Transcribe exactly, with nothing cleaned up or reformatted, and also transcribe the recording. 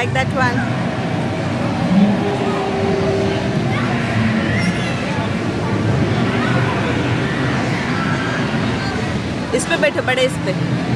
like that one. इस पे बैठो, बड़े इस पे।